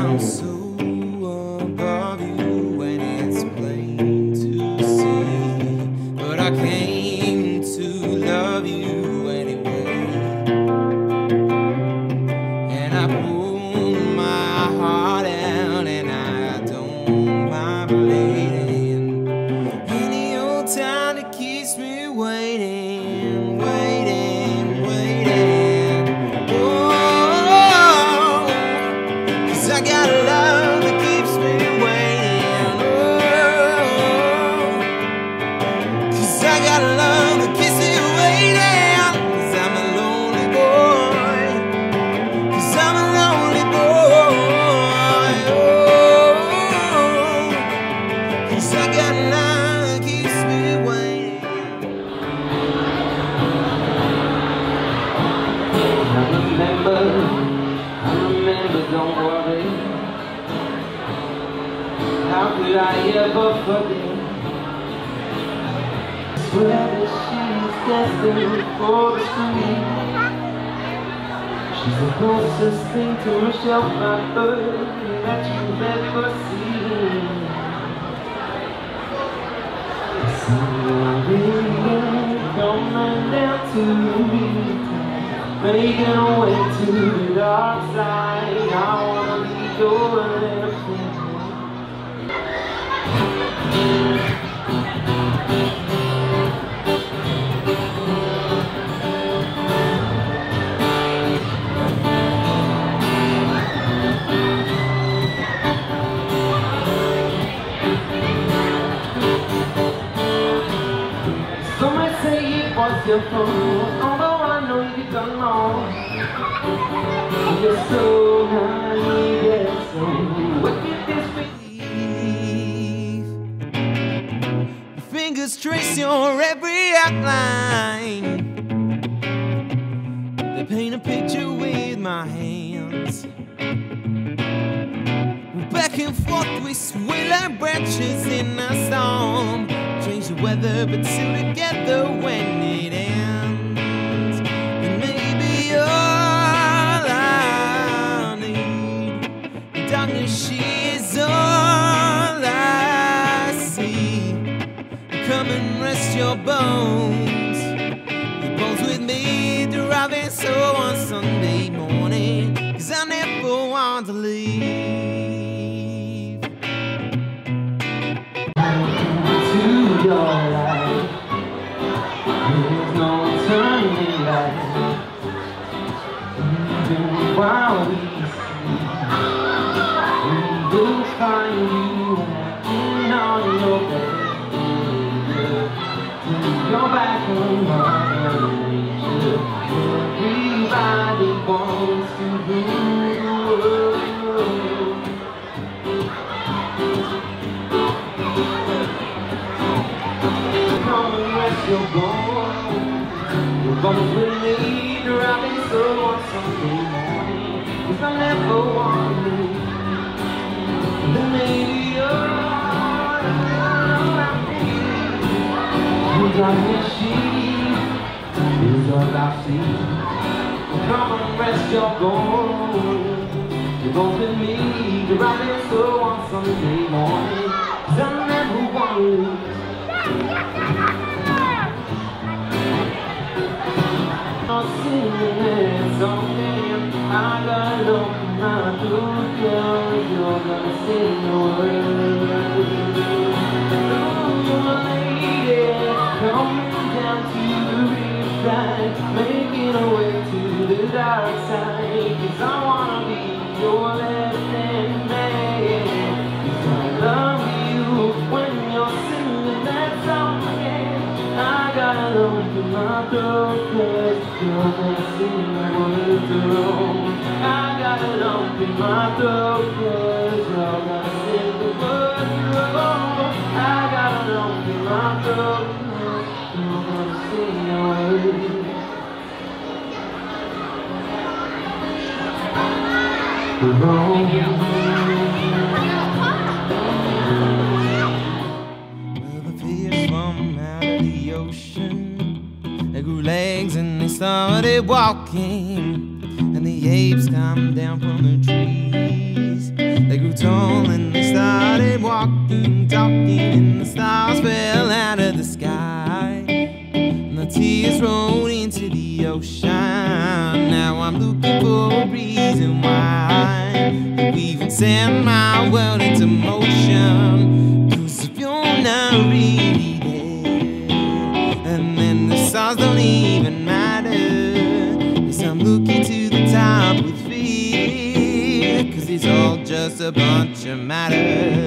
I'm so above you when it's plain to see, but I came to love you anyway, and I pulled my heart out and I don't mind bleeding. Any old time that keeps me waiting, waiting, waiting. Oh, 'cause I got a love that keeps me waiting. Oh, 'cause I got a love that keeps me waiting. 'Cause I'm a lonely boy. 'Cause I'm a lonely boy. Oh, 'cause I got a love that keeps me waiting. I remember, don't worry. How could I ever forget? Swear that she's destined for the street. She's the closest thing to Michelle Pfeiffer that you've ever seen. Somebody coming down to me, making a way to the dark side. I wanna be your everything. Some might say it was your fault, although I know you don't know. You're so naive, yet so wicked disbelief. Your fingers trace your every outline. They paint a picture with my hands. Back and forth we sway like branches in a storm. Change the weather, but still together when it ends. And maybe all I need, darkness, she is all I see. Come and rest your bones. Your bones with me, driving so on Sunday morning. 'Cause I never want to leave. Your life, there's no turning back. Even while we sleep, we will find you acting on your bed. You're back on Mother Nature. Everybody wants to rule the world. You're going with me, driving so on Sunday morning. 'Cause I never want to leave. Then maybe you're all I need. Your darkness, she is all I see. Come and rest your bones. You're going with me, driving so on Sunday morning. 'Cause I never want to leave. Singing something, I gotta open my door, girl, you're gonna say no word. Oh, lady, coming down to the riverside, making a way to the dark side. 'Cause I wanna be your left-hand man. 'Cause I love you when you're singing that song again. I gotta open my door, 'cause you're gonna sing the words wrong. I gotta open my door, 'cause you're gonna sing the words wrong. I gotta open my door, 'cause you're gonna sing the words. Wrong. Well, the fish from out of the ocean, they grew legs and they started walking, and the apes come down from the trees. thrown into the ocean. Now I'm looking for a reason why you even set my world into motion. 'Cause if you're not really there, and then the stars don't even matter. Yes, I'm looking to the top with fear, 'cause it's all just a bunch of matter.